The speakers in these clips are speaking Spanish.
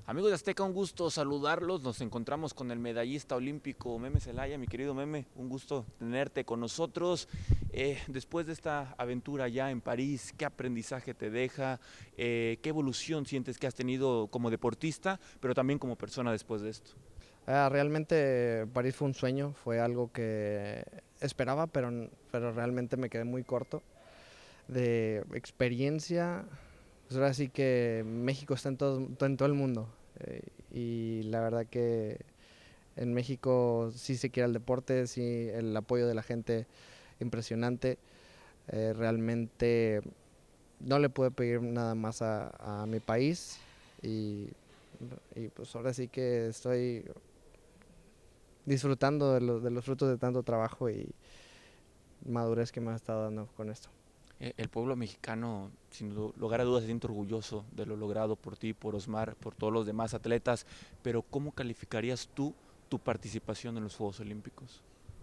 Amigos de Azteca, un gusto saludarlos. Nos encontramos con el medallista olímpico Meme Celaya. Mi querido Meme, un gusto tenerte con nosotros. Después de esta aventura ya en París, ¿qué aprendizaje te deja? ¿Qué evolución sientes que has tenido como deportista, pero también como persona después de esto? Realmente París fue un sueño, fue algo que esperaba, pero realmente me quedé muy corto. De experiencia, pues ahora sí que México está en todo el mundo. Y la verdad que en México sí se quiere el deporte, sí el apoyo de la gente impresionante. Realmente no le puedo pedir nada más a mi país y, y pues ahora sí que estoy disfrutando de los frutos de tanto trabajo y madurez que me ha estado dando con esto. El pueblo mexicano, sin lugar a dudas, se siente orgulloso de lo logrado por ti, por Osmar, por todos los demás atletas, pero ¿cómo calificarías tú tu participación en los Juegos Olímpicos?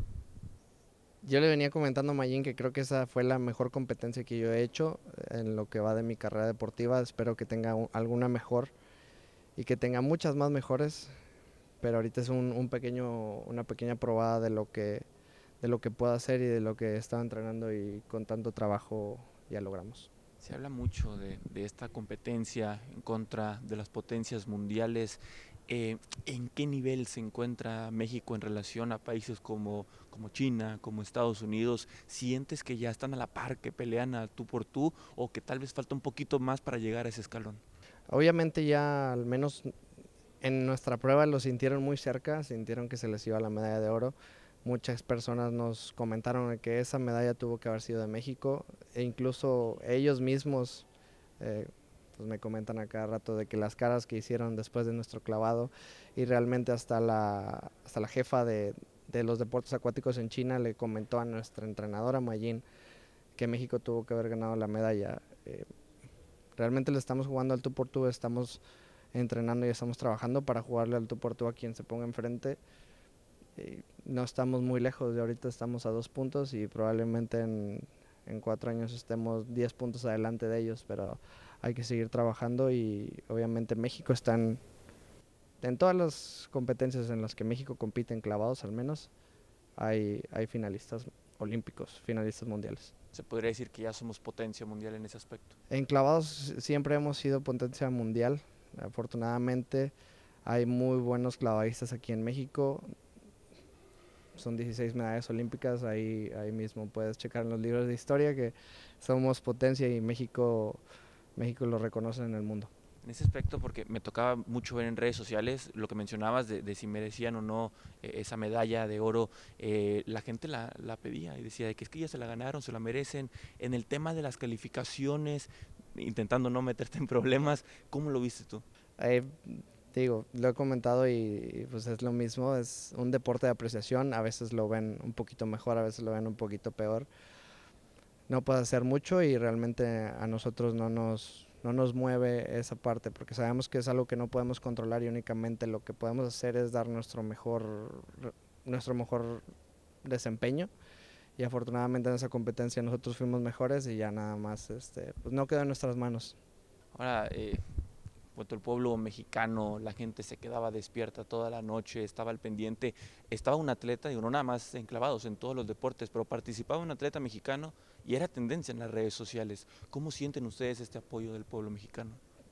Yo le venía comentando a Mayin que creo que esa fue la mejor competencia que yo he hecho en lo que va de mi carrera deportiva. Espero que tenga alguna mejor y que tenga muchas más mejores, pero ahorita es una pequeña probada de lo que puedo hacer y de lo que he estado entrenando y con tanto trabajo ya logramos. Se habla mucho de esta competencia en contra de las potencias mundiales. ¿En qué nivel se encuentra México en relación a países como China, como Estados Unidos? ¿Sientes que ya están a la par, que pelean a tú por tú o que tal vez falta un poquito más para llegar a ese escalón? Obviamente ya al menos en nuestra prueba lo sintieron muy cerca, sintieron que se les iba la medalla de oro. Muchas personas nos comentaron que esa medalla tuvo que haber sido de México e incluso ellos mismos eh, pues me comentan a cada rato de que las caras que hicieron después de nuestro clavado y realmente hasta la jefa de los deportes acuáticos en China le comentó a nuestra entrenadora Mayin que México tuvo que haber ganado la medalla. Realmente le estamos jugando al tú por tú, estamos entrenando y estamos trabajando para jugarle al tú por tú a quien se ponga enfrente. No estamos muy lejos, de ahorita estamos a 2 puntos y probablemente en 4 años estemos 10 puntos adelante de ellos, pero hay que seguir trabajando y obviamente México está en todas las competencias en las que México compite en clavados al menos, hay finalistas olímpicos, finalistas mundiales. Se podría decir que ya somos potencia mundial en ese aspecto. En clavados siempre hemos sido potencia mundial, afortunadamente hay muy buenos clavadistas aquí en México, son 16 medallas olímpicas, ahí mismo puedes checar en los libros de historia que somos potencia y México lo reconoce en el mundo. En ese aspecto, porque me tocaba mucho ver en redes sociales lo que mencionabas de si merecían o no esa medalla de oro, la gente la pedía y decía de que es que ya se la ganaron, se la merecen. En el tema de las calificaciones, intentando no meterte en problemas, ¿cómo lo viste tú? Eh, Digo, lo he comentado y pues es lo mismo, es un deporte de apreciación, a veces lo ven un poquito mejor, a veces lo ven un poquito peor. No puede hacer mucho y realmente a nosotros no nos mueve esa parte porque sabemos que es algo que no podemos controlar y únicamente lo que podemos hacer es dar nuestro mejor desempeño y afortunadamente en esa competencia nosotros fuimos mejores y ya nada más pues no quedó en nuestras manos. Ahora, cuanto el pueblo mexicano, la gente se quedaba despierta toda la noche, estaba al pendiente, estaba un atleta, digo, no nada más enclavados en todos los deportes, pero participaba un atleta mexicano y era tendencia en las redes sociales. ¿Cómo sienten ustedes este apoyo del pueblo mexicano?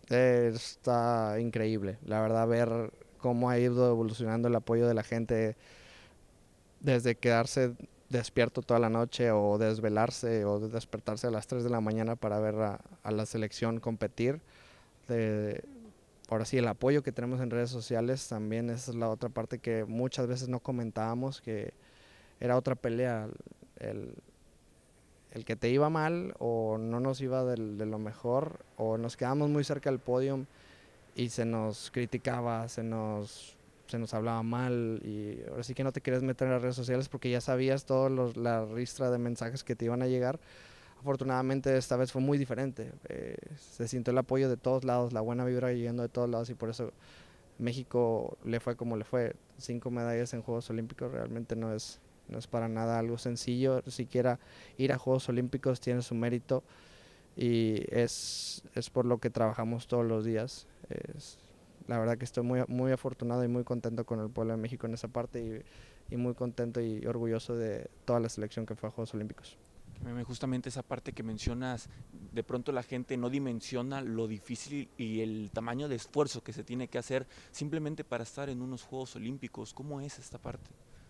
Está increíble, la verdad, ver cómo ha ido evolucionando el apoyo de la gente desde quedarse despierto toda la noche o desvelarse o despertarse a las 3 de la mañana para ver a la selección competir. De, ahora sí, el apoyo que tenemos en redes sociales también esa es la otra parte que muchas veces no comentábamos, que era otra pelea, el, el que te iba mal o no nos iba de lo mejor o nos quedamos muy cerca del podio y se nos criticaba, se nos hablaba mal y ahora sí que no te querías meter en las redes sociales porque ya sabías toda la ristra de mensajes que te iban a llegar. Afortunadamente esta vez fue muy diferente, se sintió el apoyo de todos lados, la buena vibra llegando de todos lados y por eso México le fue como le fue. 5 medallas en Juegos Olímpicos realmente no es para nada algo sencillo, siquiera ir a Juegos Olímpicos tiene su mérito y es por lo que trabajamos todos los días. la verdad que estoy muy afortunado y muy contento con el pueblo de México en esa parte y muy contento y orgulloso de toda la selección que fue a Juegos Olímpicos. Justamente esa parte que mencionas, de pronto la gente no dimensiona lo difícil y el tamaño de esfuerzo que se tiene que hacer simplemente para estar en unos Juegos Olímpicos. ¿Cómo es esta parte?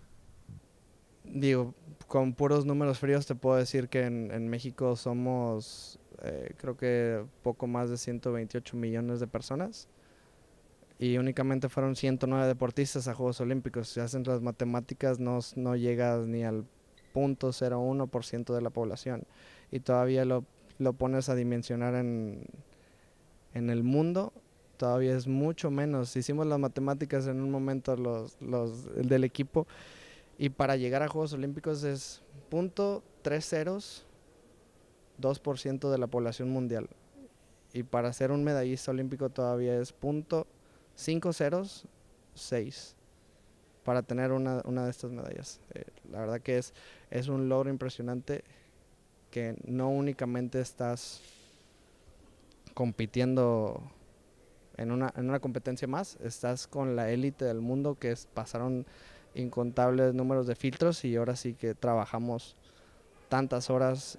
Digo, con puros números fríos te puedo decir que en México somos, creo que poco más de 128 millones de personas y únicamente fueron 109 deportistas a Juegos Olímpicos. Si hacen las matemáticas no llegas ni al 0.01% de la población y todavía lo pones a dimensionar en el mundo, todavía es mucho menos. Hicimos las matemáticas en un momento el del equipo y para llegar a Juegos Olímpicos es 0.30 2% de la población mundial y para ser un medallista olímpico todavía es 0.506 para tener una de estas medallas. La verdad que es un logro impresionante que no únicamente estás compitiendo en una competencia más, estás con la élite del mundo pasaron incontables números de filtros y ahora sí que trabajamos tantas horas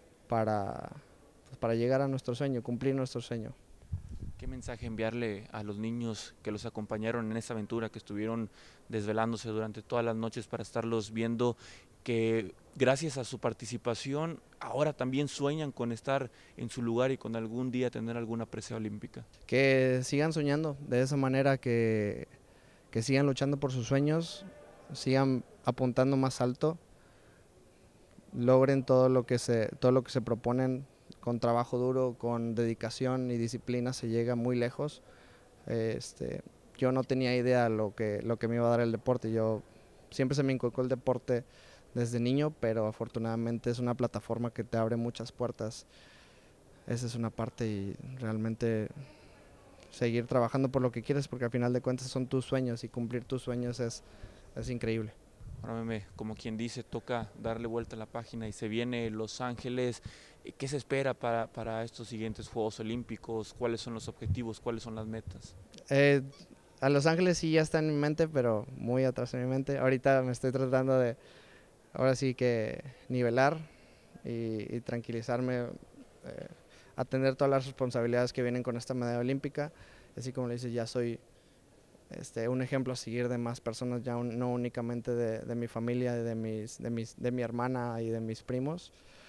para llegar a nuestro sueño, cumplir nuestro sueño. ¿Qué mensaje enviarle a los niños que los acompañaron en esta aventura, que estuvieron desvelándose durante todas las noches para estarlos viendo, que gracias a su participación ahora también sueñan con estar en su lugar y con algún día tener alguna presea olímpica? Que sigan soñando de esa manera, que sigan luchando por sus sueños, sigan apuntando más alto, logren todo lo que se proponen con trabajo duro, con dedicación y disciplina se llega muy lejos. Yo no tenía idea lo que me iba a dar el deporte. Yo siempre se me inculcó el deporte desde niño, pero afortunadamente es una plataforma que te abre muchas puertas. Esa es una parte y realmente seguir trabajando por lo que quieres, porque al final de cuentas son tus sueños y cumplir tus sueños es increíble. Ahora como quien dice, toca darle vuelta a la página y se viene Los Ángeles. ¿Qué se espera para estos siguientes Juegos Olímpicos? ¿Cuáles son los objetivos? ¿Cuáles son las metas? A Los Ángeles sí ya está en mi mente, pero muy atrás en mi mente. Ahorita me estoy tratando de, ahora sí que nivelar y tranquilizarme, atender todas las responsabilidades que vienen con esta medalla olímpica. Así como le dices, ya soy un ejemplo a seguir de más personas, ya no únicamente de mi familia, de mi hermana y de mis primos.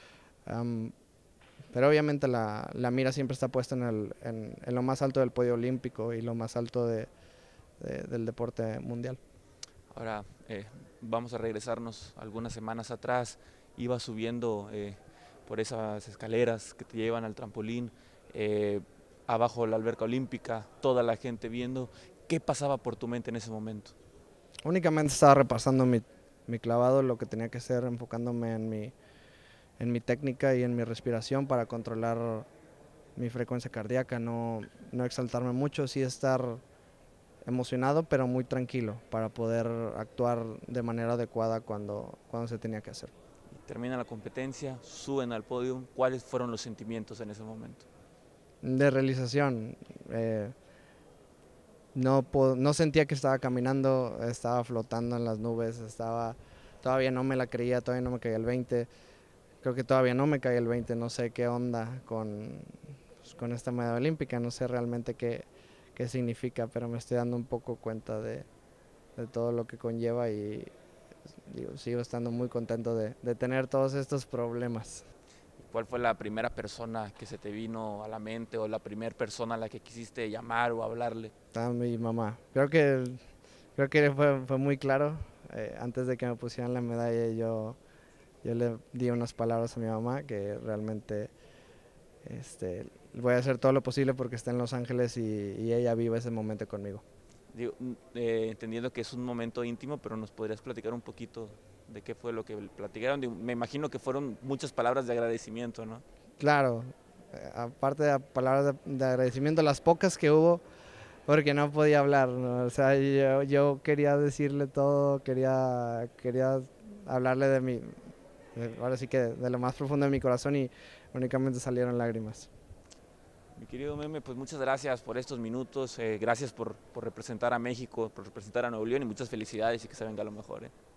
Pero obviamente la mira siempre está puesta en lo más alto del podio olímpico y lo más alto del deporte mundial. Ahora vamos a regresarnos algunas semanas atrás. Iba subiendo por esas escaleras que te llevan al trampolín, abajo la alberca olímpica, toda la gente viendo. ¿Qué pasaba por tu mente en ese momento? Únicamente estaba repasando mi clavado, lo que tenía que hacer, enfocándome en mi técnica y en mi respiración para controlar mi frecuencia cardíaca, no exaltarme mucho, sí estar emocionado pero muy tranquilo para poder actuar de manera adecuada cuando se tenía que hacer. Termina la competencia, suben al podio. ¿Cuáles fueron los sentimientos en ese momento? De realización, no sentía que estaba caminando, estaba flotando en las nubes, todavía no me la creía, todavía no me caía el 20. Creo que todavía no me cae el 20, no sé qué onda con esta medalla olímpica, no sé realmente qué significa, pero me estoy dando un poco cuenta de todo lo que conlleva y sigo estando muy contento de tener todos estos problemas. ¿Cuál fue la primera persona que se te vino a la mente o la primera persona a la que quisiste llamar o hablarle? A mi mamá. Creo que fue muy claro. Antes de que me pusieran la medalla yo le di unas palabras a mi mamá que realmente voy a hacer todo lo posible porque está en Los Ángeles y ella vive ese momento conmigo. Digo, entendiendo que es un momento íntimo, pero nos podrías platicar un poquito de qué fue lo que platicaron. Digo, me imagino que fueron muchas palabras de agradecimiento, ¿no? Claro, aparte de palabras de agradecimiento, las pocas que hubo, porque no podía hablar, ¿no? O sea, yo quería decirle todo, quería hablarle ahora sí que de lo más profundo de mi corazón y únicamente salieron lágrimas. Mi querido Meme, pues muchas gracias por estos minutos, gracias por representar a México, por representar a Nuevo León y muchas felicidades y que se venga lo mejor.